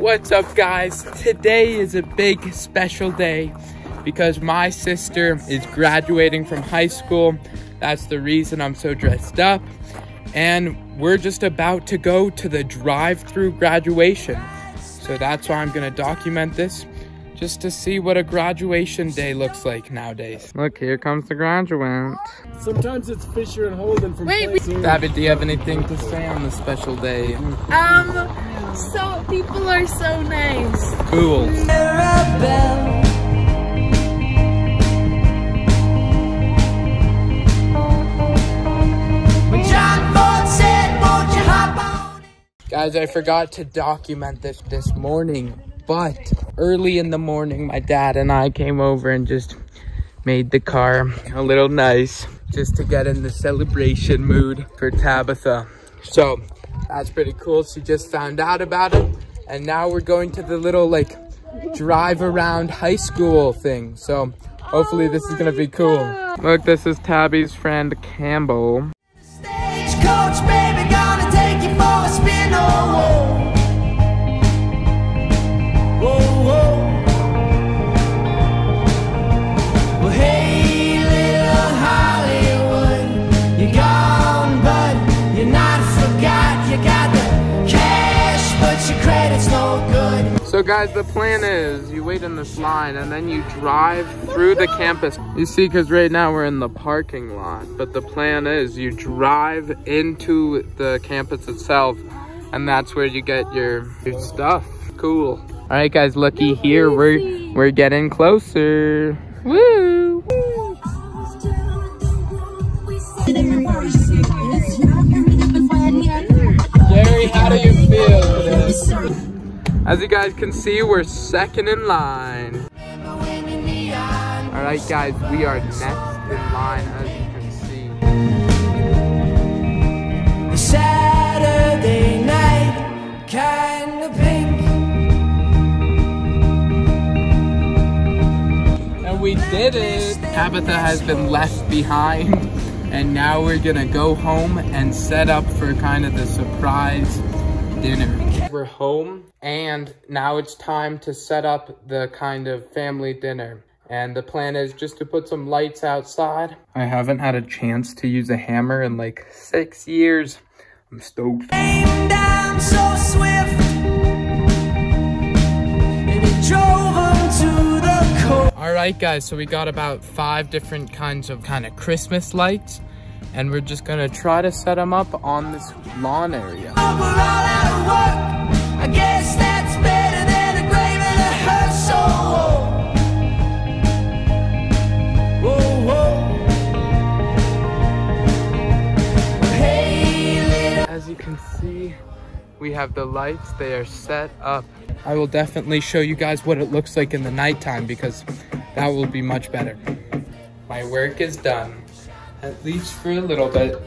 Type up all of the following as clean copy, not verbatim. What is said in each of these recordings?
What's up, guys? Today is a big special day because my sister is graduating from high school. That's the reason I'm so dressed up. And we're just about to go to the drive-through graduation. So that's why I'm gonna document this, just to see what a graduation day looks like nowadays. Look, here comes the graduate. Sometimes it's Fisher and Holden from Placer. Babbitt, do you have anything to say on this special day? So people are so nice. Cool. Guys, I forgot to document this morning, but early in the morning, my dad and I came over and just made the car a little nice, just to get in the celebration mood for Tabitha. So that's pretty cool. She just found out about it, and now we're going to the little like drive around high school thing. So hopefully this is gonna be cool. Look, this is Tabby's friend Campbell. Stagecoach, baby, gonna take you for a spin. Oh, whoa, whoa. Well, hey, little Hollywood, you're gone, but you're not forgot. You got the cash, but your credit's no good. So guys, the plan is you wait in this line and then you drive through the campus. You see, because right now we're in the parking lot, but the plan is you drive into the campus itself, and that's where you get your stuff. Cool. All right, guys, looky here. We're getting closer. Woo! Jerry, how do you feel today? As you guys can see, we're second in line. All right, guys, we are next in line, as you can see. Saturday night, kind of pink. And we did it. Tabitha has been left behind, and now we're gonna go home and set up for kind of the surprise dinner. We're home, and now it's time to set up the kind of family dinner. And the plan is just to put some lights outside. I haven't had a chance to use a hammer in like 6 years. I'm stoked. Came down so swift, and it drove him to the coast. All right, guys, so we got about 5 different kinds of Christmas lights, and we're just gonna try to set them up on this lawn area. We're all out of work. I guess that's better than a grave and a hearse. So whoa, whoa. Hey, little. As you can see, we have the lights. They are set up. I will definitely show you guys what it looks like in the nighttime, because that will be much better. My work is done, at least for a little bit.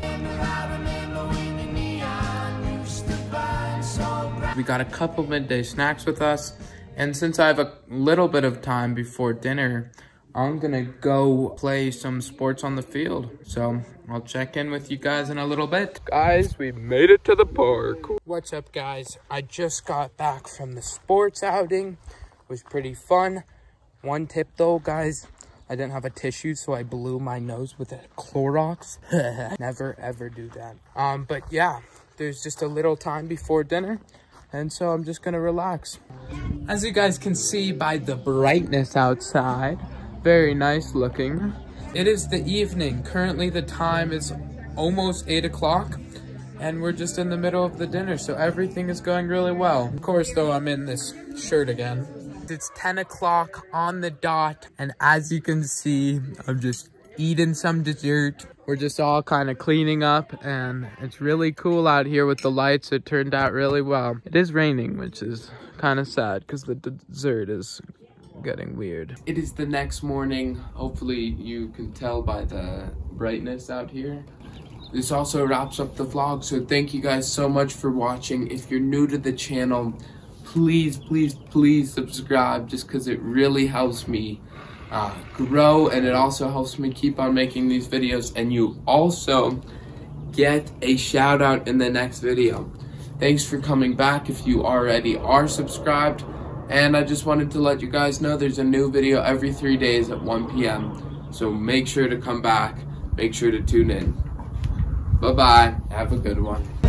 We got a couple midday snacks with us, and since I have a little bit of time before dinner, I'm gonna go play some sports on the field. So I'll check in with you guys in a little bit. Guys, we made it to the park. What's up, guys? I just got back from the sports outing. It was pretty fun. One tip though, guys, I didn't have a tissue, so I blew my nose with a Clorox. Never ever do that. But yeah, there's just a little time before dinner, and so I'm just gonna relax. As you guys can see by the brightness outside, very nice looking. It is the evening. Currently the time is almost 8 o'clock, and we're just in the middle of the dinner, so everything is going really well. Of course, though, I'm in this shirt again. It's 10 o'clock on the dot, and as you can see, I'm just eating some dessert. We're just all kind of cleaning up, and it's really cool out here with the lights. It turned out really well. It is raining, which is kind of sad because the dessert is getting weird. It is the next morning. Hopefully you can tell by the brightness out here. This also wraps up the vlog, so thank you guys so much for watching. If you're new to the channel, please, please, please subscribe, just because it really helps me grow, and it also helps me keep on making these videos, and you also get a shout out in the next video. Thanks for coming back if you already are subscribed. And I just wanted to let you guys know there's a new video every 3 days at 1 p.m. So make sure to come back. Make sure to tune in. Bye-bye. Have a good one.